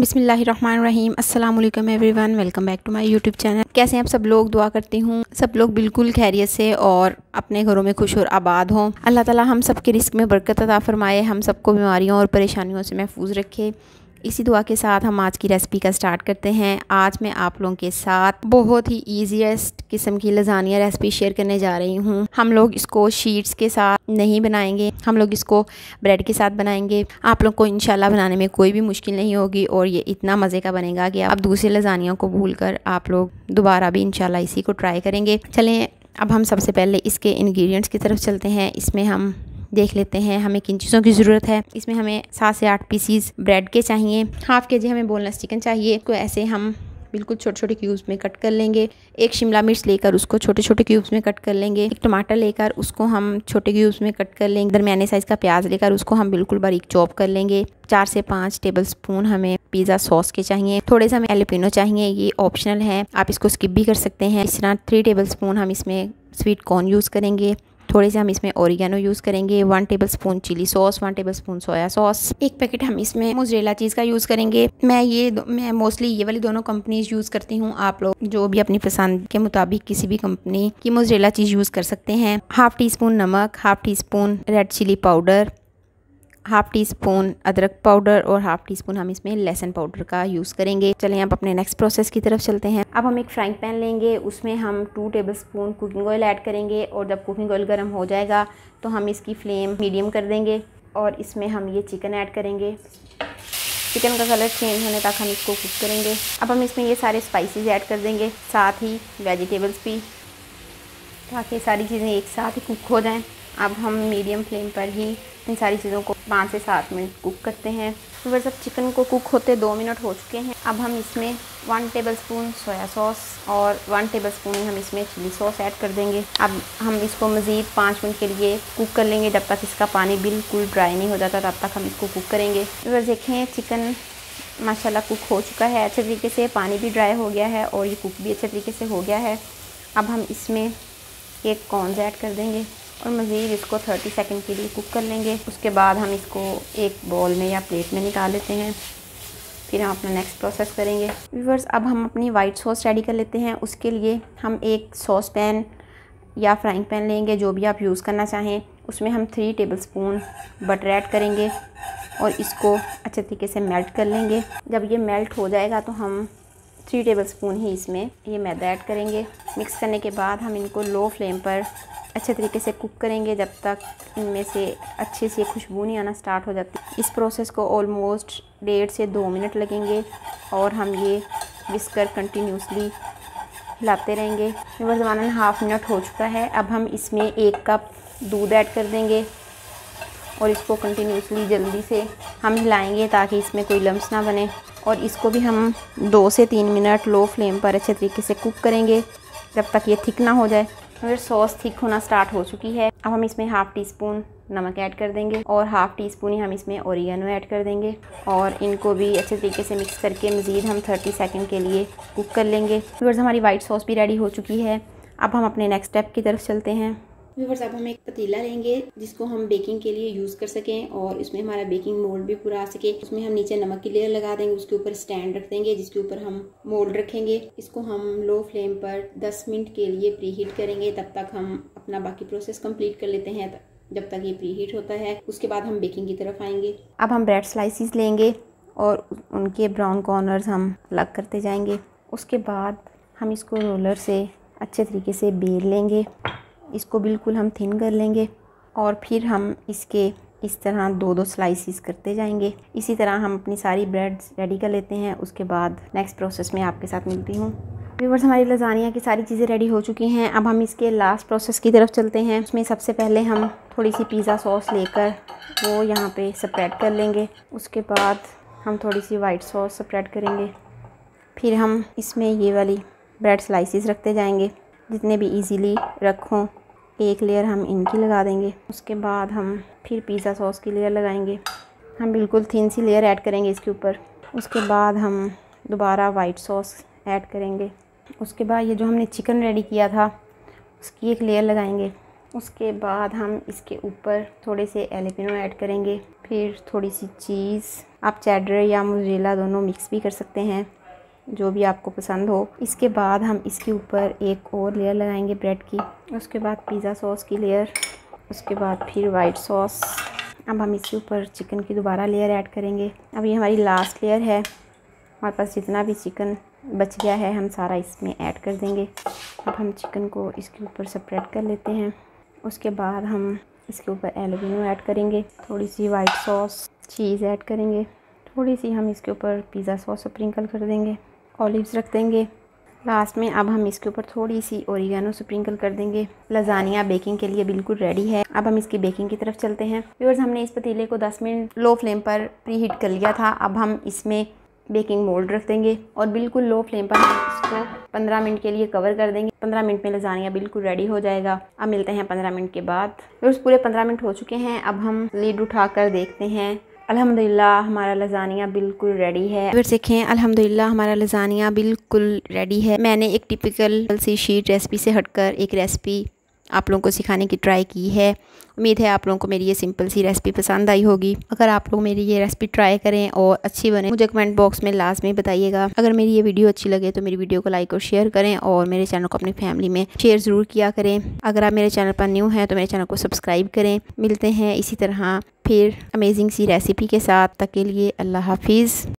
बिस्मिल्लाहिर्रहमानिर्रहीम। अस्सलाम वालेकुम everyone, welcome back to my YouTube channel. कैसे हैं आप सब लोग? दुआ करती हूँ सब लोग बिल्कुल खैरियत से और अपने घरों में खुश और आबाद हों। अल्लाह ताला हम सब के रिस्क में बरकत अता फरमाए, हम सबको बीमारियों और परेशानियों से महफूज रखे। इसी दुआ के साथ हम आज की रेसिपी का स्टार्ट करते हैं। आज मैं आप लोगों के साथ बहुत ही ईजीएस्ट किस्म की लजानिया रेसिपी शेयर करने जा रही हूँ। हम लोग इसको शीट्स के साथ नहीं बनाएंगे, हम लोग इसको ब्रेड के साथ बनाएंगे। आप लोग को इंशाल्लाह बनाने में कोई भी मुश्किल नहीं होगी और ये इतना मज़े का बनेगा कि आप दूसरे लजानियों को भूलकर आप लोग दोबारा भी इंशाल्लाह इसी को ट्राई करेंगे। चलें अब हम सबसे पहले इसके इंग्रेडिएंट्स की तरफ चलते हैं। इसमें हम देख लेते हैं हमें किन चीज़ों की ज़रूरत है। इसमें हमें 7 से 8 पीसीज ब्रेड के चाहिए। हाफ़ के जी हमें बोनलेस चिकन चाहिए। तो ऐसे हम बिल्कुल छोटे छोटे क्यूब्स में कट कर लेंगे। एक शिमला मिर्च लेकर उसको छोटे छोटे क्यूब्स में कट कर लेंगे। एक टमाटर लेकर उसको हम छोटे क्यूब्स में कट कर लेंगे। दरमियाने साइज़ का प्याज लेकर उसको हम बिल्कुल बारीक चॉप कर लेंगे। 4 से 5 टेबल स्पून हमें पिज़्ज़ा सॉस के चाहिए। थोड़े से हमें एलोपिनो चाहिए, ये ऑप्शनल है, आप इसको स्किप भी कर सकते हैं। इस तरह 3 टेबल स्पून हम इसमें स्वीट कॉर्न यूज़ करेंगे। थोड़े से हम इसमें ओरिगेनो यूज़ करेंगे। 1 tablespoon chilli sauce, 1 tablespoon soya sauce. एक पैकेट हम इसमें मोज़रेला चीज़ का यूज़ करेंगे। मैं मोस्टली ये वाली दोनों कंपनीज यूज़ करती हूँ। आप लोग जो भी अपनी पसंद के मुताबिक किसी भी कंपनी की मोज़रेला चीज़ यूज़ कर सकते हैं। हाफ़ टी स्पून नमक, half teaspoon red chilli powder, half teaspoon अदरक पाउडर और हाफ़ टी स्पून हम इसमें लहसुन पाउडर का यूज़ करेंगे। चलें अब अपने नेक्स्ट प्रोसेस की तरफ चलते हैं। अब हम एक फ्राइंग पैन लेंगे, उसमें हम 2 tablespoon cooking oil add करेंगे और जब कुकिंग ऑयल गर्म हो जाएगा तो हम इसकी फ्लेम मीडियम कर देंगे और इसमें हम ये चिकन ऐड करेंगे। चिकन का कलर चेंज होने तक हम इसको कुक करेंगे। अब हम इसमें ये सारे स्पाइसेस ऐड कर देंगे, साथ ही वेजिटेबल्स भी, ताकि सारी चीज़ें एक साथ ही कुक हो जाएं। अब हम मीडियम फ्लेम पर ही इन सारी चीज़ों को 5 से 7 मिनट कुक करते हैं। तो वैसे अब चिकन को कुक होते 2 मिनट हो चुके हैं। अब हम इसमें 1 टेबल स्पून सोया सॉस और 1 टेबल स्पून हम इसमें चिली सॉस ऐड कर देंगे। अब हम इसको मज़ीद 5 मिनट के लिए कुक कर लेंगे। जब तक इसका पानी बिल्कुल ड्राई नहीं हो जाता तब तक हम इसको कुक करेंगे। वैसे देखें चिकन माशाल्लाह कुक हो चुका है अच्छे तरीके से, पानी भी ड्राई हो गया है और ये कुक भी अच्छे तरीके से हो गया है। अब हम इसमें एक कॉर्न्स ऐड कर देंगे और मज़ीद इसको 30 सेकंड के लिए कुक कर लेंगे। उसके बाद हम इसको एक बाउल में या प्लेट में निकाल लेते हैं। फिर हम अपना नेक्स्ट प्रोसेस करेंगे। व्यूअर्स अब हम अपनी वाइट सॉस रेडी कर लेते हैं। उसके लिए हम एक सॉस पैन या फ्राइंग पैन लेंगे, जो भी आप यूज़ करना चाहें। उसमें हम 3 टेबल स्पून बटर ऐड करेंगे और इसको अच्छे तरीके से मेल्ट कर लेंगे। जब ये मेल्ट हो जाएगा तो हम 3 टेबल स्पून ही इसमें ये मैदा ऐड करेंगे। मिक्स करने के बाद हम इनको लो फ्लेम पर अच्छे तरीके से कुक करेंगे जब तक इनमें से अच्छे से खुशबू नहीं आना स्टार्ट हो जाती। इस प्रोसेस को ऑलमोस्ट 1.5 से 2 मिनट लगेंगे और हम ये विस्कर कंटिन्यूसली हिलाते रहेंगे। तकरीबन हाफ़ मिनट हो चुका है। अब हम इसमें 1 कप दूध ऐड कर देंगे और इसको कंटिन्यूसली जल्दी से हम हिलाएंगे ताकि इसमें कोई लम्स ना बने। और इसको भी हम 2 से 3 मिनट लो फ्लेम पर अच्छे तरीके से कुक करेंगे जब तक ये थिक ना हो जाए। फिर सॉस थिक होना स्टार्ट हो चुकी है। अब हम इसमें हाफ़ टी स्पून नमक ऐड कर देंगे और हाफ़ टी स्पून ही हम इसमें ओरिगेनो ऐड कर देंगे और इनको भी अच्छे तरीके से मिक्स करके मज़ीद हम 30 सेकंड के लिए कुक कर लेंगे। व्यूअर्स हमारी वाइट सॉस भी रेडी हो चुकी है। अब हम अपने नेक्स्ट स्टेप की तरफ चलते हैं। व्यूअर्स अब हम एक पतीला लेंगे जिसको हम बेकिंग के लिए यूज़ कर सकें और इसमें हमारा बेकिंग मोल्ड भी पूरा आ सके। उसमें हम नीचे नमक की लेयर लगा देंगे, उसके ऊपर स्टैंड रख देंगे जिसके ऊपर हम मोल्ड रखेंगे। इसको हम लो फ्लेम पर 10 मिनट के लिए प्री हीट करेंगे। तब तक हम अपना बाकी प्रोसेस कंप्लीट कर लेते हैं जब तक ये प्री हीट होता है। उसके बाद हम बेकिंग की तरफ आएंगे। अब हम ब्रेड स्लाइसिस लेंगे और उनके ब्राउन कॉर्नर्स हम अलग करते जाएंगे। उसके बाद हम इसको रोलर से अच्छे तरीके से बेल लेंगे। इसको बिल्कुल हम थिन कर लेंगे और फिर हम इसके इस तरह 2-2 स्लाइसिस करते जाएंगे। इसी तरह हम अपनी सारी ब्रेड्स रेडी कर लेते हैं। उसके बाद नेक्स्ट प्रोसेस में आपके साथ मिलती हूँ। व्यूअर्स हमारी लजानिया की सारी चीज़ें रेडी हो चुकी हैं। अब हम इसके लास्ट प्रोसेस की तरफ चलते हैं। उसमें सबसे पहले हम थोड़ी सी पिज़्ज़ा सॉस लेकर वो यहाँ पे स्प्रेड कर लेंगे। उसके बाद हम थोड़ी सी वाइट सॉस स्प्रेड करेंगे। फिर हम इसमें ये वाली ब्रेड स्लाइसिस रखते जाएंगे, जितने भी ईज़िली रखों। एक लेयर हम इनकी लगा देंगे। उसके बाद हम फिर पिज़्ज़ा सॉस की लेयर लगाएंगे। हम बिल्कुल थिन सी लेयर ऐड करेंगे इसके ऊपर। उसके बाद हम दोबारा वाइट सॉस ऐड करेंगे। उसके बाद ये जो हमने चिकन रेडी किया था उसकी एक लेयर लगाएंगे। उसके बाद हम इसके ऊपर थोड़े से एलेपिनो ऐड करेंगे, फिर थोड़ी सी चीज़। आप चेडर या मोज़रेला दोनों मिक्स भी कर सकते हैं, जो भी आपको पसंद हो। इसके बाद हम इसके ऊपर एक और लेयर लगाएंगे ब्रेड की, उसके बाद पिज़्ज़ा सॉस की लेयर, उसके बाद फिर वाइट सॉस। अब हम इसके ऊपर चिकन की दोबारा लेयर ऐड करेंगे। अब ये हमारी लास्ट लेयर है। हमारे पास जितना भी चिकन बच गया है हम सारा इसमें ऐड कर देंगे। अब हम चिकन को इसके ऊपर स्प्रेड कर लेते हैं। उसके बाद हम इसके ऊपर एलेपिनो ऐड करेंगे, थोड़ी सी वाइट सॉस, चीज़ ऐड करेंगे, थोड़ी सी हम इसके ऊपर पिज़्ज़ा सॉस स्प्रिंकल कर देंगे, ऑलिव्स रख देंगे लास्ट में। अब हम इसके ऊपर थोड़ी सी ओरिगेनो स्प्रिंकल कर देंगे। लजानिया बेकिंग के लिए बिल्कुल रेडी है। अब हम इसकी बेकिंग की तरफ चलते हैं। व्यूअर्स, हमने इस पतीले को 10 मिनट लो फ्लेम पर प्री हीट कर लिया था। अब हम इसमें बेकिंग मोल्ड रख देंगे और बिल्कुल लो फ्लेम पर हम इसको 15 मिनट के लिए कवर कर देंगे। 15 मिनट में लजानिया बिल्कुल रेडी हो जाएगा। अब मिलते हैं 15 मिनट के बाद। व्यूअर्स, पूरे 15 मिनट हो चुके हैं। अब हम लीड उठाकर देखते हैं। अल्हम्दुलिल्लाह हमारा लजानिया बिल्कुल रेडी है। फिर देखें, अल्हम्दुलिल्लाह हमारा लजानिया बिल्कुल रेडी है। मैंने एक टिपिकल सी शीट रेसिपी से हटकर एक रेसिपी आप लोगों को सिखाने की ट्राई की है। उम्मीद है आप लोगों को मेरी ये सिंपल सी रेसिपी पसंद आई होगी। अगर आप लोग मेरी ये रेसिपी ट्राई करें और अच्छी बने, मुझे कमेंट बॉक्स में लाजमी बताइएगा। अगर मेरी ये वीडियो अच्छी लगे तो मेरी वीडियो को लाइक और शेयर करें और मेरे चैनल को अपनी फैमिली में शेयर ज़रूर किया करें। अगर आप मेरे चैनल पर न्यू हैं तो मेरे चैनल को सब्सक्राइब करें। मिलते हैं इसी तरह फिर अमेजिंग सी रेसिपी के साथ। तक के लिए अल्लाह हाफिज़।